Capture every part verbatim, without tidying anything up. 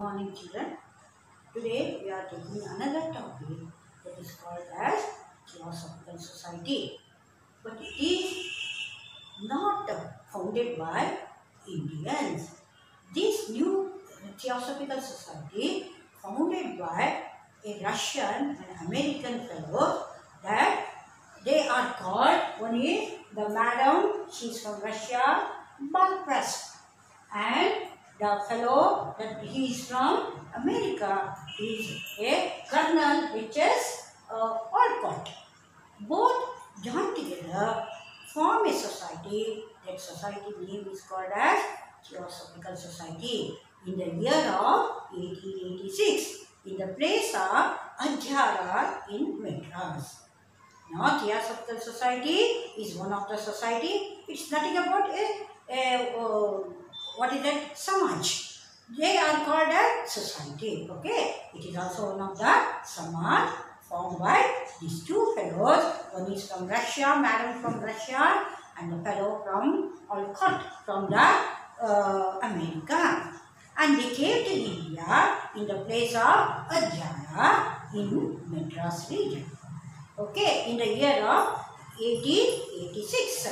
Morning children. Today we are taking another topic that is called as Theosophical Society. But it is not founded by Indians. This new Theosophical Society founded by a Russian and American fellow that they are called, one is the madam, she is from Russia, Balprest, and the fellow that he is from America is a Colonel H S uh, Olcott. Both joined together form a society. That society name is called as Theosophical Society in the year of eighteen eighty-six in the place of Adhyara in Madras. Now Theosophical Society is one of the society. It's nothing about a, a uh, what is that? Samaj. They are called a society. Okay. It is also one of the Samaj formed by these two fellows. One is from Russia, madam from Russia, and the fellow from Olcott from the uh, America. And they came to India in the place of Adhyara in Madras region. Okay, in the year of eighteen eighty-six.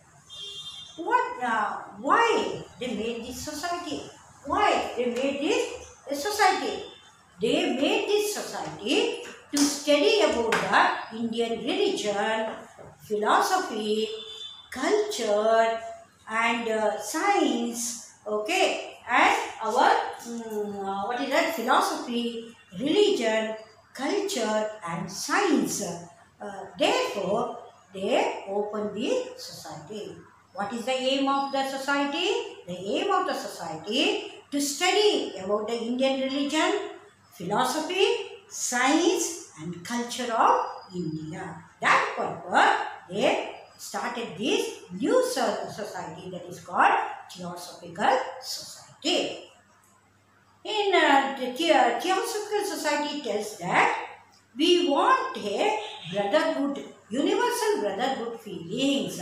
What? Uh, why they made this society? Why they made this uh, society? They made this society to study about the Indian religion, philosophy, culture, and uh, science. Okay, and our um, uh, what is that? Philosophy, religion, culture, and science. Uh, therefore, they opened the society. What is the aim of the society? The aim of the society to study about the Indian religion, philosophy, science, and culture of India. That purpose, they started this new society that is called Theosophical Society. In uh, the The Theosophical Society tells that we want a brotherhood, universal brotherhood feelings.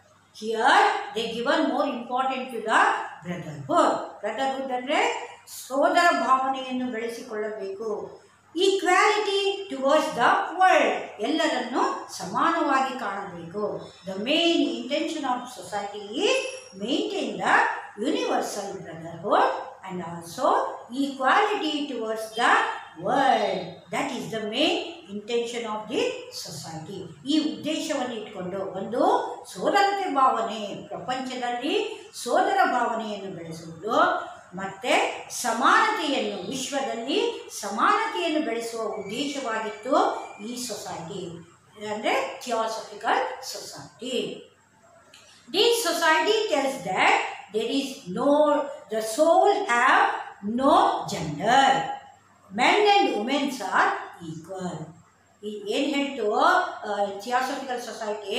Here they given more important to the brotherhood. Brotherhood ಅಂದ್ರೆ ಸೋದರ ಭಾವನೆಯನ್ನು ಬೆಳೆಸಿಕೊಳ್ಳಬೇಕು. Equality towards the world. ಎಲ್ಲರನ್ನು ಸಮಾನವಾಗಿ ಕಾಣಬೇಕು. The main intention of society is maintain the universal brotherhood and also equality towards the world. That is the main intention of the society. ಈ ಉದ್ದೇಶವನ್ನು ಇಟ್ಕೊಂಡು ಒಂದು ಸೋದರತೆ ಭಾವನೆ, ಪ್ರಪಂಚದಲ್ಲಿ ಸೋದರ ಭಾವನೆಯನ್ನು ಬೆಳೆಸುವುದು ಮತ್ತೆ ಸಮಾನತೆಯನ್ನು, ವಿಶ್ವದಲ್ಲಿ ಸಮಾನತೆಯನ್ನು ಬೆಳೆಸುವ ಉದ್ದೇಶವಾಗಿತ್ತು ಈ ಸೊಸೈಟಿ ಅಂದರೆ theosophical society. This society tells that there is no, the soul have no gender. Men and women are equal. ಏನು ಹೇಳ್ತು ಥಿಯಾಸಫಿಕಲ್ ಸೊಸೈಟಿ?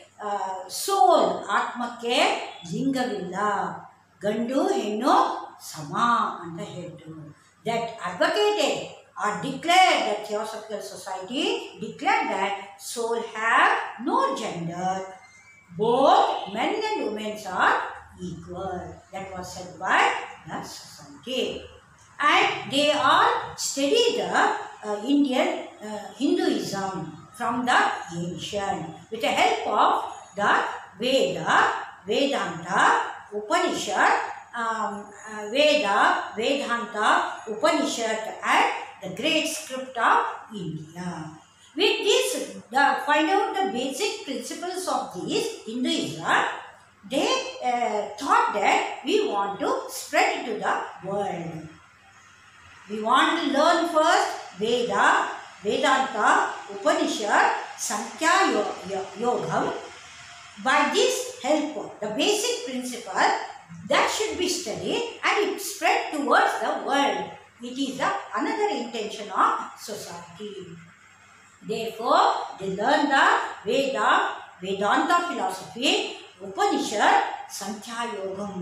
ಸೋಲ್, ಆತ್ಮಕ್ಕೆ ಲಿಂಗವಿಲ್ಲ, ಗಂಡು ಹೆಣ್ಣು ಸಮ ಅಂತ ಹೇಳ್ತು. That advocated or declared, that Theosophical Society declared that soul have no gender. Both men and women are equal. That was said by the society. And they all study the uh, Indian uh, Hinduism from the ancient with the help of the Veda, Vedanta, Upanishad, um, uh, Veda, Vedanta, Upanishad, and the great script of India. With this, the, find out the basic principles of this Hinduism. They uh, thought that we want to spread it to the world. We want to learn first Veda, Vedanta, Upanishad, Sankhya Yogam. By this help, the basic principle that should be studied and it spread towards the world. It is the another intention of society. Therefore, they learn the Veda, Vedanta philosophy, Upanishad, Sankhya Yogam.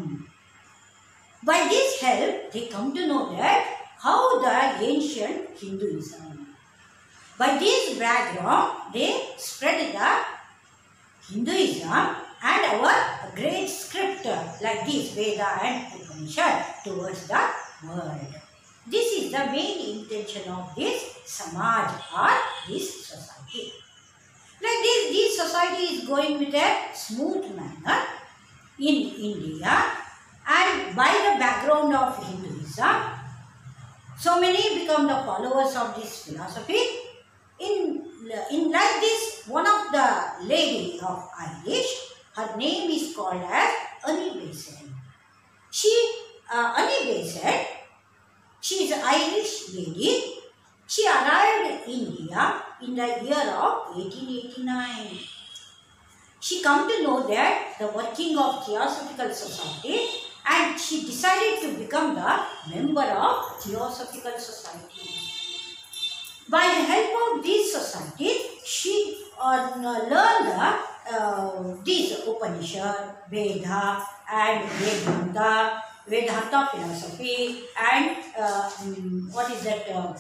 By this help, they come to know that how the ancient Hinduism. By this background, they spread the Hinduism and our great script like this Veda and Upanishad towards the world. This is the main intention of this Samaj or this society. Like this, this society is going with a smooth manner in India, and by the background of Hinduism, so many become the followers of this philosophy. In, in like this, one of the lady of Irish, her name is called as Annie Besant. She, uh, Annie Besant, she is an Irish lady. She arrived in India in the year of eighteen eighty-nine. She come to know that the working of Theosophical Society, and she decided to become the member of Theosophical Society. By the help of this society, she uh, learned the, uh, these Upanishad, Veda and Vedanta, Vedanta philosophy, and uh, what is that? Uh,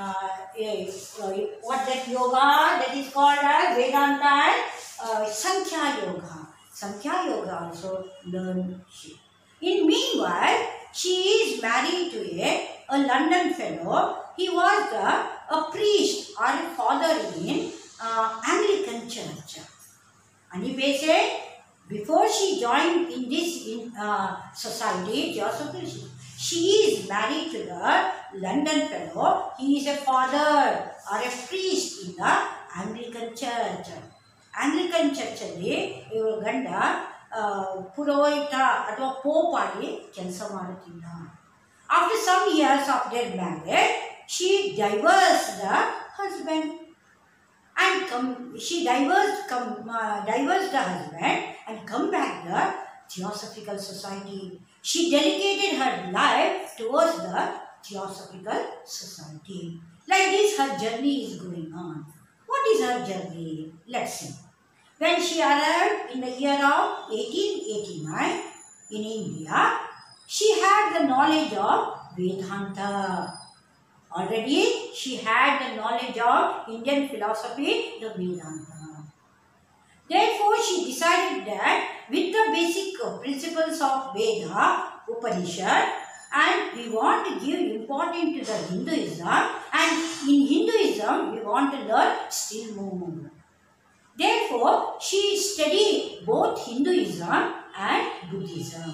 uh, what that yoga that is called as Vedanta and uh, Sankhya Yoga. Sankhya Yoga also learned she. In meanwhile, she is married to a, a London fellow. He was the, a priest or a father in uh, Anglican church. Annie Besant, before she joined in this in, uh, society, she is married to the London fellow. He is a father or a priest in the Anglican church. Anglican church alli ivaru ganda ಪುರೋಹಿತ ಅಥವಾ pop ಆಗಿ ಕೆಲಸ ಮಾಡುತ್ತಿದ್ದ. After some years of their marriage, she divorced the husband and come, she divorced, come, uh, divorced the husband and come back the Theosophical Society. She dedicated her life towards the Theosophical Society. Like this, her journey is going on. What is her journey? Let's see. When she arrived in the year of eighteen eighty-nine in India, she had the knowledge of Vedanta. Already she had the knowledge of Indian philosophy, the Vedanta. Therefore, she decided that with the basic principles of Veda, Upanishad, and we want to give importance to the Hinduism, and in Hinduism we want to learn still more. Therefore, she studied both Hinduism and Buddhism.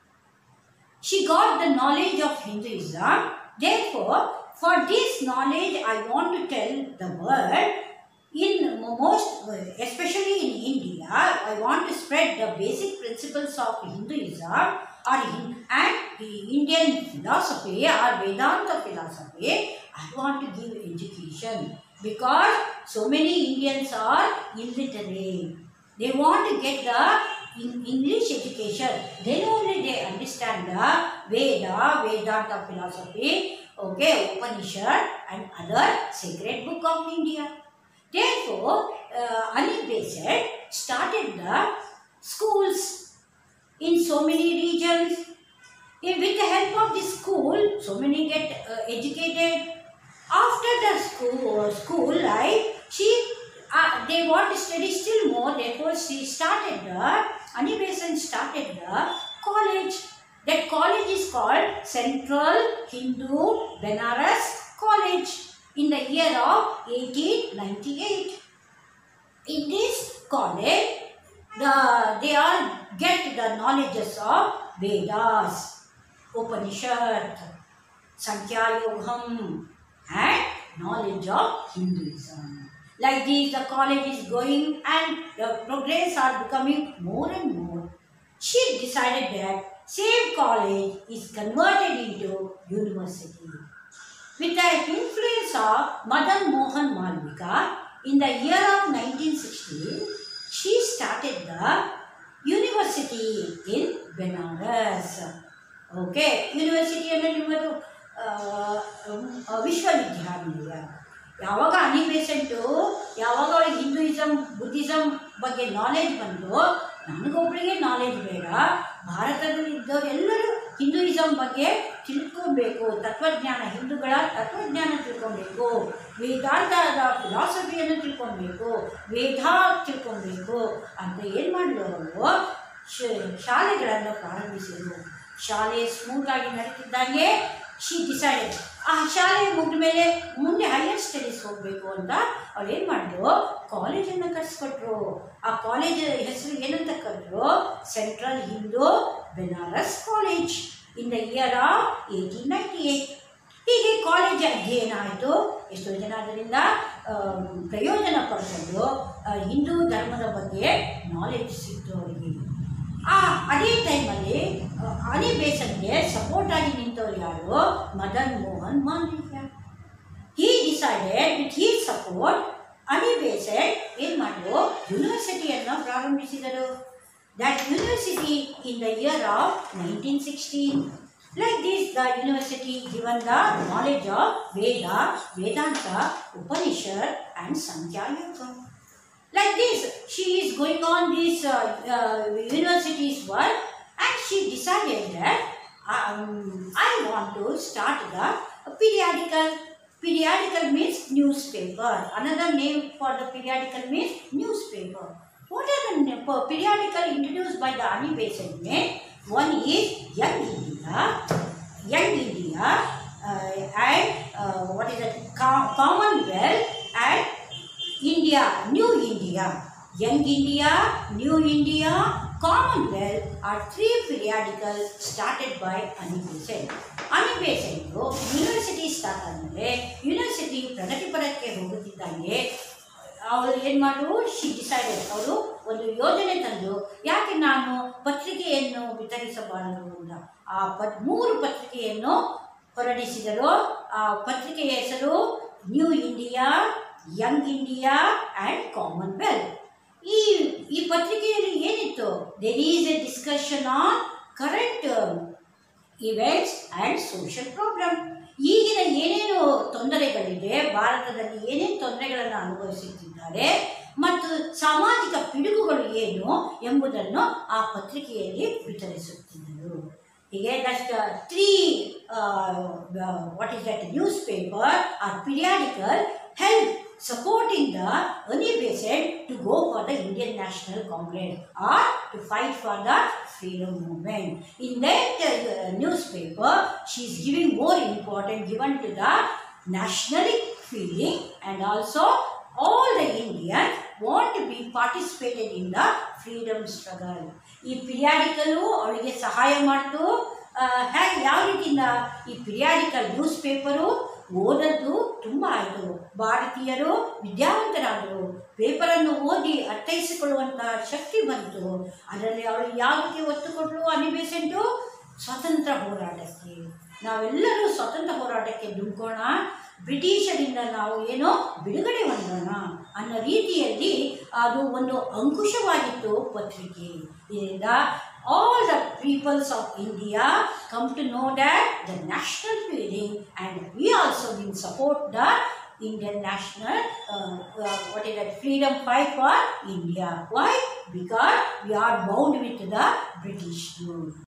She got the knowledge of Hinduism. Therefore, for this knowledge, I want to tell the world, in most, especially in India, I want to spread the basic principles of Hinduism or and the Indian philosophy or Vedanta philosophy. I want to give education. Because so many Indians are illiterate. They want to get the English education. Then only they understand the Veda, Vedanta philosophy, okay, Upanishad and other sacred book of India. Therefore, uh, Annie Besant started the schools in so many regions. With the help of this school, so many get uh, educated. After the school, school life, she, uh, they want to study still more. Therefore, she started the, Annie Besant started the college. That college is called Central Hindu Benares College in the year of eighteen ninety-eight. In this college, the, they all get the knowledges of Vedas, Upanishad, Sankhya Yogam, and knowledge of Hinduism. Like this, the college is going and the progress are becoming more and more. She decided that same college is converted into university. With the influence of Madan Mohan Malvika, in the year of nineteen sixteen, she started the university in Benares. Okay, university and ವಿಶ್ವವಿದ್ಯಾನಿಲಯ. ಯಾವಾಗ ಅನಿ ಬೇಸೆಂಟು ಯಾವಾಗ ಅವಳಿಗೆ Hinduism Buddhism ಬಗ್ಗೆ knowledge ಬಂತು, ನನಗೊಬ್ಬರಿಗೆ knowledge ಬೇಡ, ಭಾರತದಲ್ಲಿ ಇದ್ದವರೆಲ್ಲರೂ Hinduism ಬಗ್ಗೆ ತಿಳ್ಕೊಬೇಕು, ತತ್ವಜ್ಞಾನ ಹಿಂದೂಗಳ ತತ್ವಜ್ಞಾನ ತಿಳ್ಕೊಬೇಕು, ವೇದಾಂತದ ಫಿಲಾಸಫಿಯನ್ನು ತಿಳ್ಕೊಬೇಕು, ವೇದ ತಿಳ್ಕೊಬೇಕು ಅಂತ ಏನು ಮಾಡಿದವರು ಶಾಲೆಗಳನ್ನು ಪ್ರಾರಂಭಿಸಿದರು. ಶಾಲೆ ಸ್ಮೂತಾಗಿ ನಡೀತಿದ್ದಂಗೆ she decided ಆ ಶಾಲೆ ಮುಗಿದ ಮೇಲೆ ಮುಂದೆ ಹೈಯರ್ ಸ್ಟಡೀಸ್ ಹೋಗಬೇಕು ಅಂತ ಅವ್ರು ಏನು ಮಾಡಿದ್ರು, ಕಾಲೇಜನ್ನು ಕಟ್ಸ್ಕೊಟ್ರು. ಆ ಕಾಲೇಜ್ ಹೆಸರು ಏನಂತ ಕರೆದ್ರು, central Hindu Benaras college in the year of eighteen ninety eight. ಹೀಗೆ ಕಾಲೇಜ್ ಅಧ್ಯಯನ ಆಯಿತು. ಎಷ್ಟೋ ಜನ ಅದರಿಂದ ಪ್ರಯೋಜನ ಪಡ್ಕೊಂಡು ಹಿಂದೂ ಧರ್ಮದ ಬಗ್ಗೆ ನಾಲೆಡ್ಜ್ ಸಿಕ್ತು ಅವರಿಗೆ. ಆ ಅದೇ ಟೈಮಲ್ಲಿ ಅನಿ ಬೇಸನ್ಗೆ ಸಪೋರ್ಟ್ ಆಗಿ ನಿಂತವ್ರು ಯಾರು, Madan Mohan Mandavya. He decided with his support Annie Besant ಏನು ಮಾಡಿದ್ರು, ಯೂನಿವರ್ಸಿಟಿಯನ್ನು ಪ್ರಾರಂಭಿಸಿದರು. That university in the year of nineteen sixteen. Like this, the university given the knowledge of Veda, Vedanta, Upanishad and Sankhya Yoga. Like this, she is going on this uh, uh, university's work, and she decided that um, I want to start the periodical. Periodical means newspaper. Another name for the periodical means newspaper. What are the periodical introduced by the Ani Besant? One is Young India, Young India, uh, and uh, what is that? Com Commonwealth and India, New India. Young India, New India, Commonwealth are three periodicals started by Ani Besant. Ani Besant university start ಆದಮೇಲೆ university ಪ್ರಗತಿಪರಕ್ಕೆ ಹೋಗುತ್ತಿದ್ದಂಗೆ ಅವರು ಏನು ಮಾಡಿದ್ರು, she decided, ಅವರು ಒಂದು ಯೋಜನೆ ತಂದು, ಯಾಕೆ ನಾನು ಪತ್ರಿಕೆಯನ್ನು ವಿತರಿಸಬಾರದು ಅಂತ ಆ ಪತ್ ಮೂರು ಪತ್ರಿಕೆಯನ್ನು ಹೊರಡಿಸಿದರು. ಆ ಪತ್ರಿಕೆಯ ಹೆಸರು New India, Young India and Commonwealth. ಈ ಈ ಪತ್ರಿಕೆಯಲ್ಲಿ ಏನಿತ್ತು, there is a discussion on current events and social problem. ಈಗಿನ ಏನೇನು ತೊಂದರೆಗಳಿದೆ, ಭಾರತದಲ್ಲಿ ಏನೇನು ತೊಂದರೆಗಳನ್ನು ಅನುಭವಿಸುತ್ತಿದ್ದಾರೆ ಮತ್ತು ಸಾಮಾಜಿಕ ಪಿಡುಗುಗಳು ಏನು ಎಂಬುದನ್ನು ಆ ಪತ್ರಿಕೆಯಲ್ಲಿ ವಿತರಿಸುತ್ತಿದ್ದರು. ಹೀಗೆ that three what is that news paper or periodical help supporting the Ani Besant to go for the Indian National Congress or to fight for the freedom movement. In that uh, newspaper, she is giving more importance given to the nationalistic feeling, and also all the Indians want to be participated in the freedom struggle. ಈ ಪಿರಿಯಾಡಿಕಲು ಅವಳಿಗೆ ಸಹಾಯ ಮಾಡ್ತು. ಹೇಗೆ ಯಾವ ರೀತಿಯಿಂದ ಈ periodical news paper ಓದದ್ದು ತುಂಬ ಆಯಿತು. ಭಾರತೀಯರು ವಿದ್ಯಾವಂತರಾದರು, ಪೇಪರನ್ನು ಓದಿ ಅರ್ಥೈಸಿಕೊಳ್ಳುವಂತಹ ಶಕ್ತಿ ಬಂತು. ಅದರಲ್ಲಿ ಅವಳು ಯಾವುದಕ್ಕೆ ಒತ್ತು ಕೊಟ್ಟರು, ಅನಿ ಬೆಸೆಂಟು ಸ್ವಾತಂತ್ರ್ಯ ಹೋರಾಟಕ್ಕೆ. ನಾವೆಲ್ಲರೂ ಸ್ವಾತಂತ್ರ್ಯ ಹೋರಾಟಕ್ಕೆ ಧುಮುಕೋಣ, ಬ್ರಿಟಿಷರಿಂದ ನಾವು ಏನೋ ಬಿಡುಗಡೆ ಹೊಂದೋಣ ಅನ್ನೋ ರೀತಿಯಲ್ಲಿ ಅದು ಒಂದು ಅಂಕುಶವಾಗಿತ್ತು ಪತ್ರಿಕೆ. ಇದರಿಂದ all the peoples of India come to know that the national feeling, and we also will support the Indian national uh, uh, what is that freedom fight for India. Why? Because we are bound with the British rule.